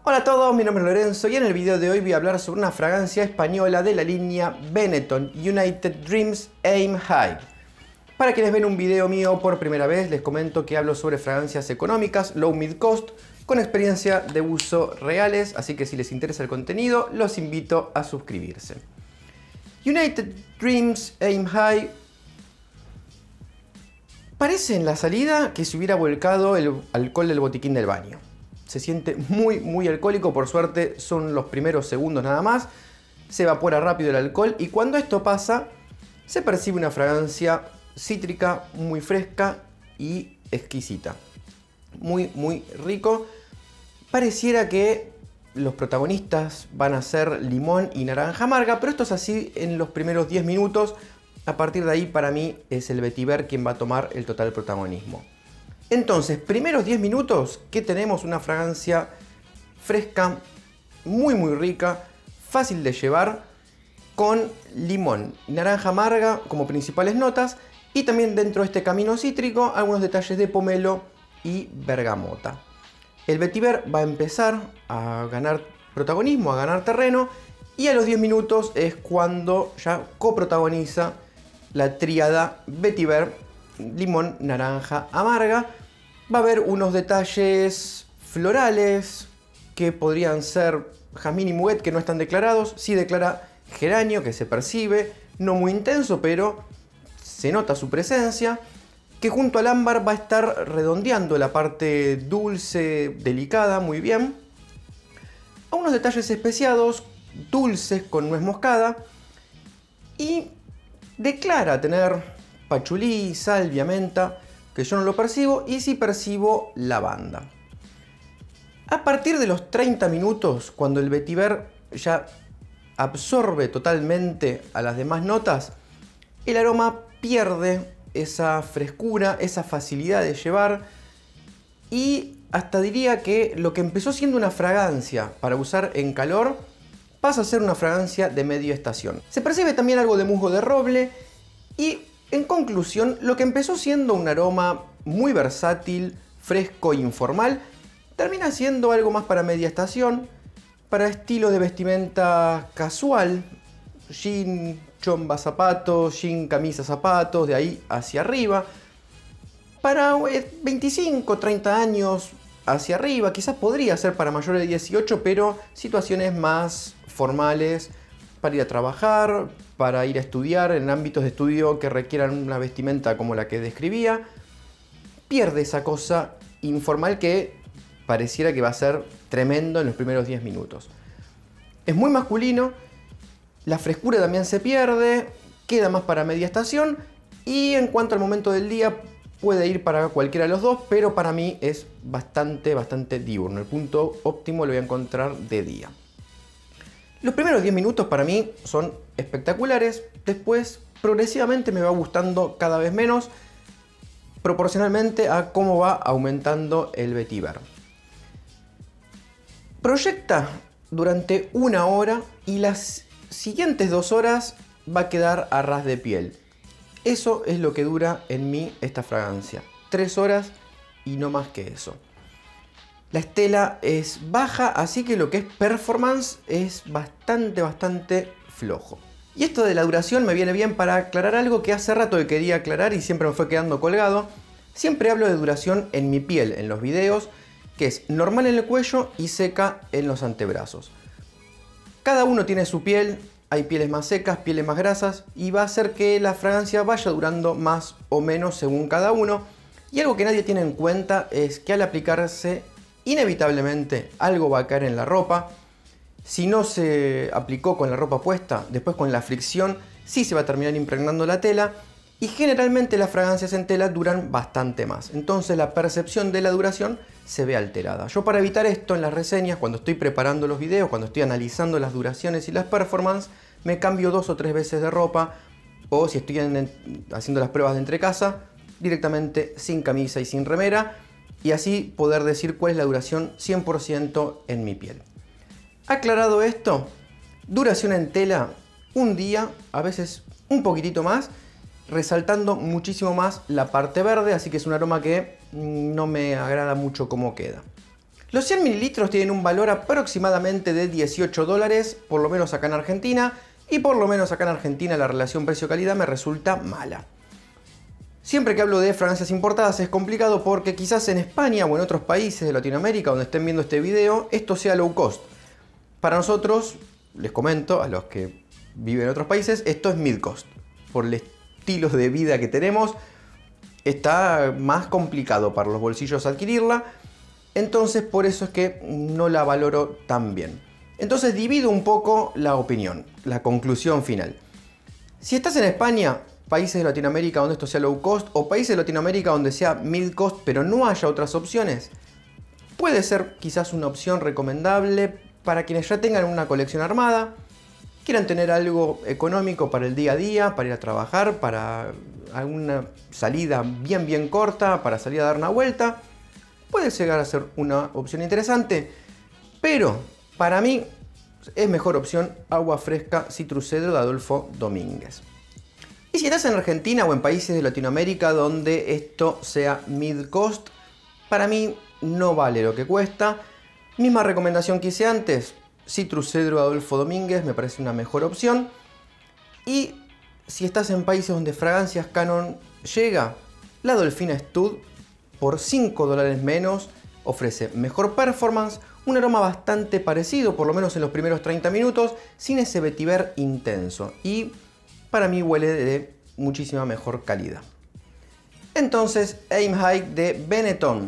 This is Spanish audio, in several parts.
Hola a todos, mi nombre es Lorenzo y en el video de hoy voy a hablar sobre una fragancia española de la línea Benetton United Dreams Aim High. Para quienes ven un video mío por primera vez, les comento que hablo sobre fragancias económicas, low mid cost, con experiencia de uso reales, así que si les interesa el contenido, los invito a suscribirse. United Dreams Aim High parece en la salida que se hubiera volcado el alcohol del botiquín del baño. Se siente muy alcohólico, por suerte son los primeros segundos nada más. Se evapora rápido el alcohol y cuando esto pasa se percibe una fragancia cítrica muy fresca y exquisita. Muy rico. Pareciera que los protagonistas van a ser limón y naranja amarga, pero esto es así en los primeros 10 minutos. A partir de ahí para mí es el vetiver quien va a tomar el total protagonismo. Entonces, primeros 10 minutos que tenemos una fragancia fresca, muy rica, fácil de llevar, con limón y naranja amarga como principales notas, y también dentro de este camino cítrico algunos detalles de pomelo y bergamota. El vetiver va a empezar a ganar protagonismo, a ganar terreno, y a los 10 minutos es cuando ya coprotagoniza la tríada vetiver, limón, naranja, amarga. Va a haber unos detalles florales que podrían ser jazmín y muguet que no están declarados. Sí declara geranio, que se percibe, no muy intenso, pero se nota su presencia. Que junto al ámbar va a estar redondeando la parte dulce, delicada, muy bien. A unos detalles especiados, dulces con nuez moscada. Y declara tener pachulí, salvia, menta, que yo no lo percibo, y sí percibo lavanda. A partir de los 30 minutos, cuando el vetiver ya absorbe totalmente a las demás notas, el aroma pierde esa frescura, esa facilidad de llevar, y hasta diría que lo que empezó siendo una fragancia para usar en calor pasa a ser una fragancia de media estación. Se percibe también algo de musgo de roble y, en conclusión, lo que empezó siendo un aroma muy versátil, fresco e informal, termina siendo algo más para media estación, para estilo de vestimenta casual, jean, chomba, zapatos, jean, camisa, zapatos, de ahí hacia arriba. Para 25, 30 años hacia arriba, quizás podría ser para mayores de 18, pero situaciones más formales, para ir a trabajar, para ir a estudiar en ámbitos de estudio que requieran una vestimenta como la que describía. Pierde esa cosa informal que pareciera que va a ser tremendo en los primeros 10 minutos. Es muy masculino, la frescura también se pierde, queda más para media estación, y en cuanto al momento del día puede ir para cualquiera de los dos, pero para mí es bastante diurno. El punto óptimo lo voy a encontrar de día. Los primeros 10 minutos para mí son espectaculares, después progresivamente me va gustando cada vez menos, proporcionalmente a cómo va aumentando el vetiver. Proyecta durante 1 hora y las siguientes 2 horas va a quedar a ras de piel. Eso es lo que dura en mí esta fragancia. 3 horas y no más que eso. La estela es baja, así que lo que es performance es bastante flojo. Y esto de la duración me viene bien para aclarar algo que hace rato que quería aclarar y siempre me fue quedando colgado. Siempre hablo de duración en mi piel en los videos, que es normal en el cuello y seca en los antebrazos. Cada uno tiene su piel, hay pieles más secas, pieles más grasas, y va a hacer que la fragancia vaya durando más o menos según cada uno. Y algo que nadie tiene en cuenta es que al aplicarse, inevitablemente algo va a caer en la ropa. Si no se aplicó con la ropa puesta, después con la fricción sí se va a terminar impregnando la tela, y generalmente las fragancias en tela duran bastante más. Entonces la percepción de la duración se ve alterada. Yo, para evitar esto en las reseñas, cuando estoy preparando los videos, cuando estoy analizando las duraciones y las performances, me cambio 2 o 3 veces de ropa, o si estoy haciendo las pruebas de entrecasa, directamente sin camisa y sin remera, y así poder decir cuál es la duración 100% en mi piel. Aclarado esto, duración en tela 1 día, a veces un poquitito más, resaltando muchísimo más la parte verde, así que es un aroma que no me agrada mucho cómo queda. Los 100 mililitros tienen un valor aproximadamente de $18, por lo menos acá en Argentina, y por lo menos acá en Argentina la relación precio-calidad me resulta mala. Siempre que hablo de fragancias importadas es complicado porque quizás en España o en otros países de Latinoamérica donde estén viendo este video, esto sea low cost. Para nosotros, les comento, a los que viven en otros países, esto es mid cost. Por el estilo de vida que tenemos, está más complicado para los bolsillos adquirirla. Entonces por eso es que no la valoro tan bien. Entonces divido un poco la opinión, la conclusión final. Si estás en España, países de Latinoamérica donde esto sea low cost, o países de Latinoamérica donde sea mid cost pero no haya otras opciones, puede ser quizás una opción recomendable para quienes ya tengan una colección armada, quieran tener algo económico para el día a día, para ir a trabajar, para alguna salida bien corta, para salir a dar una vuelta. Puede llegar a ser una opción interesante, pero para mí es mejor opción agua fresca Citrus Cedro de Adolfo Domínguez. Y si estás en Argentina o en países de Latinoamérica donde esto sea mid cost, para mí no vale lo que cuesta. Misma recomendación que hice antes, Citrus Cedro de Adolfo Domínguez me parece una mejor opción. Y si estás en países donde Fragancias Canon llega, la Dolfina Stud por $5 menos ofrece mejor performance, un aroma bastante parecido, por lo menos en los primeros 30 minutos, sin ese vetiver intenso y para mí huele de muchísima mejor calidad. Entonces, Aim High de Benetton,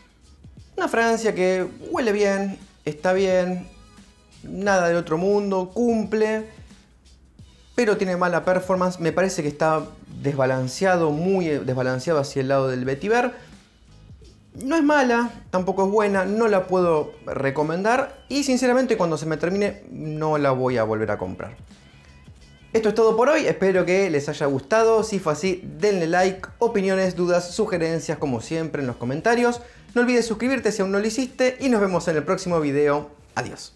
una fragancia que huele bien, está bien, nada de otro mundo, cumple, pero tiene mala performance, me parece que está desbalanceado, muy desbalanceado hacia el lado del vetiver. No es mala, tampoco es buena, no la puedo recomendar y sinceramente cuando se me termine no la voy a volver a comprar. Esto es todo por hoy, espero que les haya gustado. Si fue así, denle like, opiniones, dudas, sugerencias como siempre en los comentarios. No olvides suscribirte si aún no lo hiciste y nos vemos en el próximo video. Adiós.